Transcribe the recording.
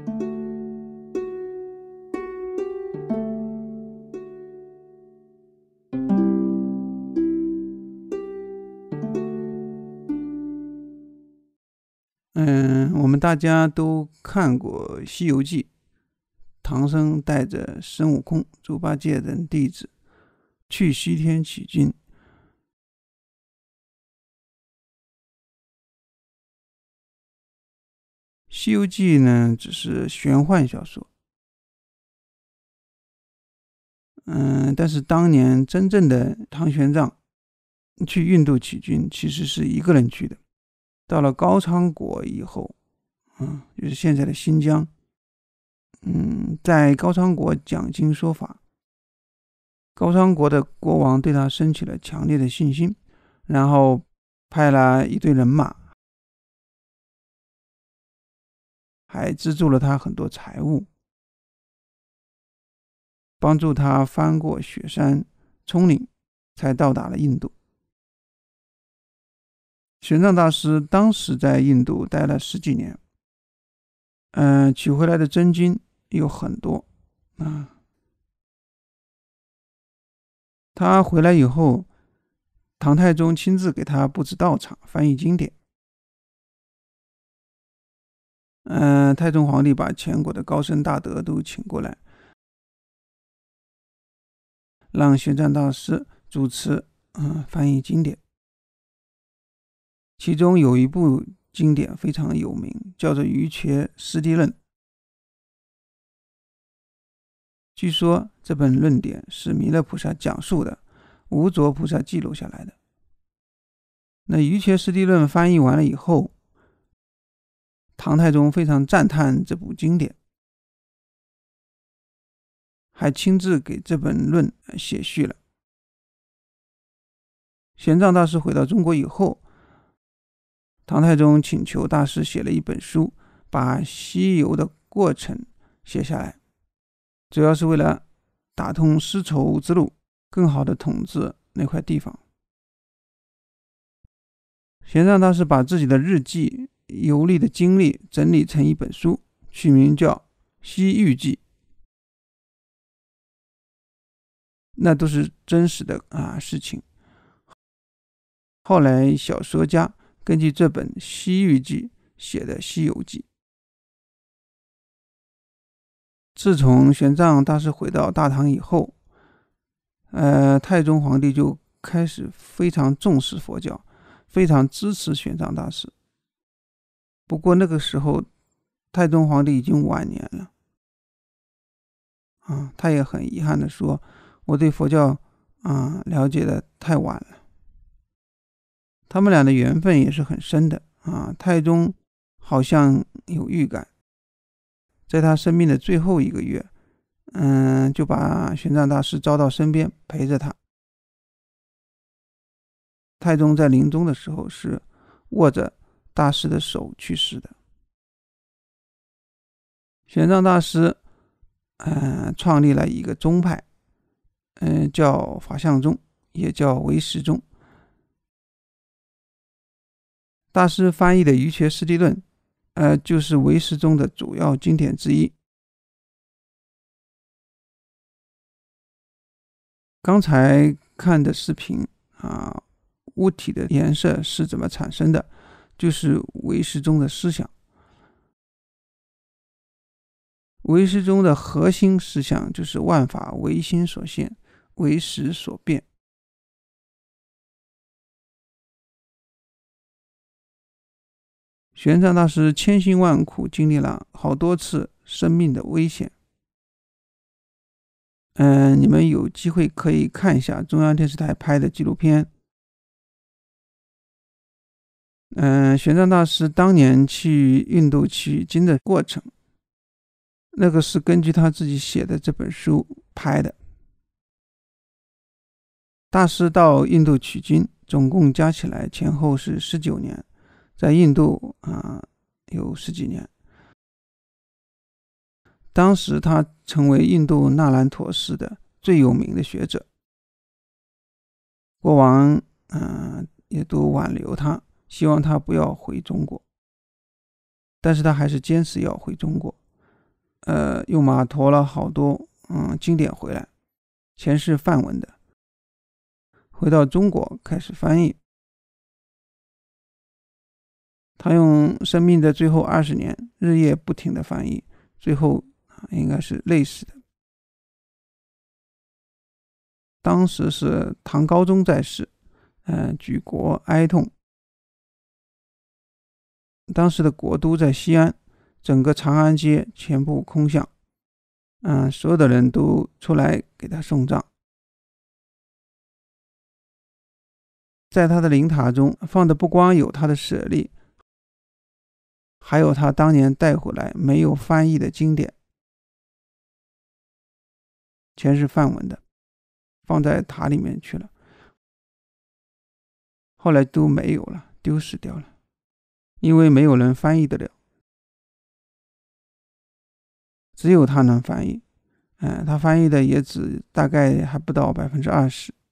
我们大家都看过《西游记》，唐僧带着孙悟空、猪八戒等弟子去西天取经。《西游记》呢，只是玄幻小说。但是当年真正的唐玄奘去印度取经，其实是一个人去的。到了高昌国以后，就是现在的新疆，在高昌国讲经说法，高昌国的国王对他升起了强烈的信心，然后派了一队人马，还资助了他很多财物，帮助他翻过雪山葱岭，才到达了印度。玄奘大师当时在印度待了10几年，取回来的真经有很多他回来以后，唐太宗亲自给他布置道场，翻译经典。太宗皇帝把全国的高僧大德都请过来，让玄奘大师主持翻译经典。其中有一部经典非常有名，叫做《瑜伽师地论》。据说这本论点是弥勒菩萨讲述的，无着菩萨记录下来的。那《瑜伽师地论》翻译完了以后，唐太宗非常赞叹这部经典，还亲自给这本论写序了。玄奘大师回到中国以后，唐太宗请求大师写了一本书，把西游的过程写下来，主要是为了打通丝绸之路，更好的统治那块地方。玄奘大师把自己的日记、游历的经历整理成一本书，取名叫《西域记》，那都是真实的事情。后来小说家根据这本《西域记》写的《西游记》。自从玄奘大师回到大唐以后，太宗皇帝就开始非常重视佛教，非常支持玄奘大师。不过那个时候太宗皇帝已经晚年了，他也很遗憾地说，我对佛教了解的太晚了。他们俩的缘分也是很深的太宗好像有预感，在他生命的最后1个月，就把玄奘大师招到身边陪着他。太宗在临终的时候是握着大师的手去世的。玄奘大师创立了一个宗派，叫法相宗，也叫唯识宗。大师翻译的《瑜伽师地论》就是唯识宗的主要经典之一。刚才看的视频物体的颜色是怎么产生的，就是唯识宗的思想。唯识宗的核心思想就是万法唯心所现，唯识所变。玄奘大师千辛万苦，经历了好多次生命的危险。你们有机会可以看一下中央电视台拍的纪录片。玄奘大师当年去印度取经的过程，那个是根据他自己写的这本书拍的。大师到印度取经，总共加起来前后是19年，在印度有10几年。当时他成为印度那兰陀寺的最有名的学者，国王也都挽留他，希望他不要回中国，但是他还是坚持要回中国。 又码驮了好多经典回来，全是梵文的，回到中国开始翻译。他用生命的最后20年日夜不停的翻译，最后应该是累死的。当时是唐高宗在世，举国哀痛。当时的国都在西安，整个长安街全部空巷，所有的人都出来给他送葬。在他的灵塔中放的不光有他的舍利，还有他当年带回来没有翻译的经典，全是梵文的，放在塔里面去了，后来都没有了，丢失掉了，因为没有人翻译得了，只有他能翻译。他翻译的也只大概还不到20%。